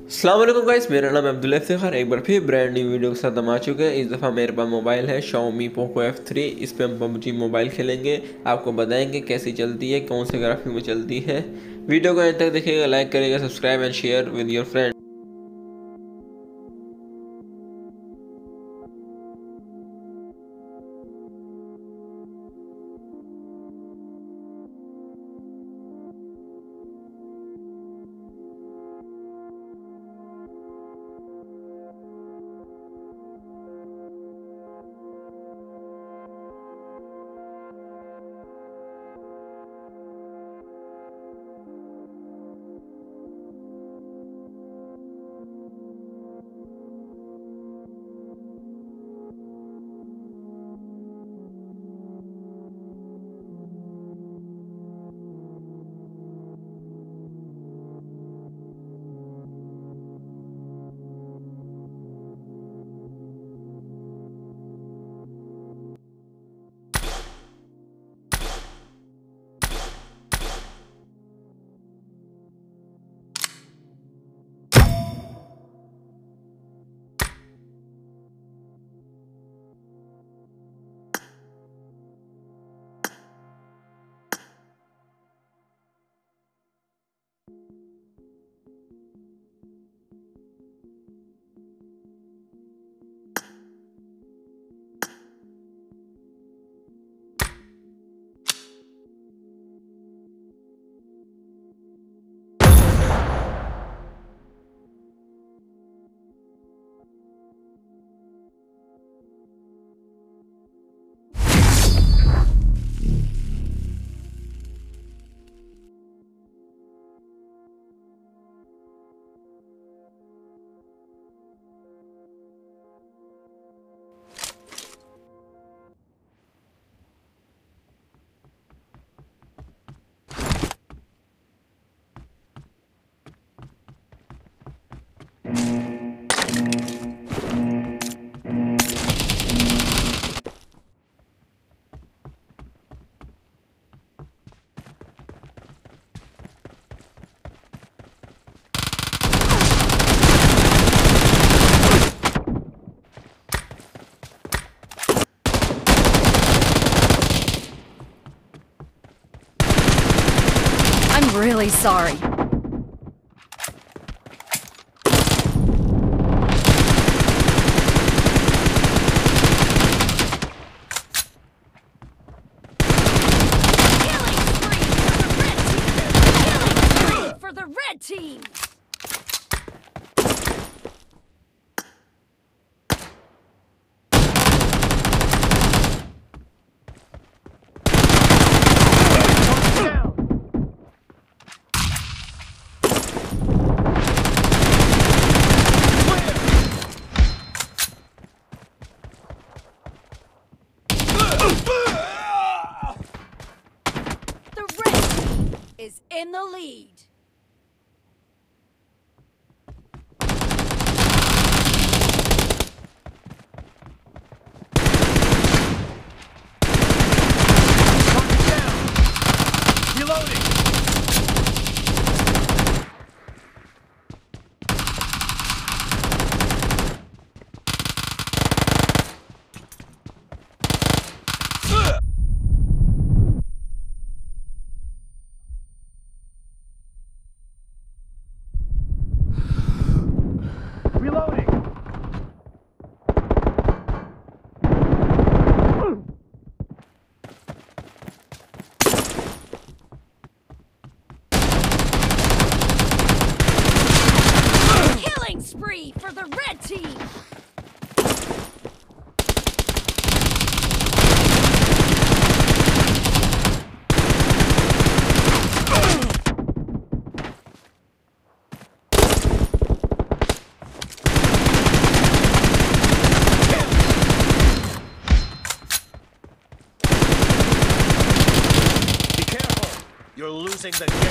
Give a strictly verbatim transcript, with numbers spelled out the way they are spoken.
अस्सलाम वालेकुम गाइस, मेरा नाम है अब्दुल इफ्तिखार। एक बार फिर ब्रांड न्यू वीडियो के साथ हम आ चुके हैं। इस दफ़ा मेरे पास मोबाइल है Xiaomi Poco एफ थ्री। इस पे हम पबजी मोबाइल खेलेंगे, आपको बताएंगे कैसी चलती है, कौन से ग्राफिक में चलती है। वीडियो को अंत तक देखिएगा, लाइक करिएगा, subscribe and share with your friend. I'm really sorry. Killing spree for the red team! Is in the lead. Reloading. Spree for the red team! Be careful! You're losing the game.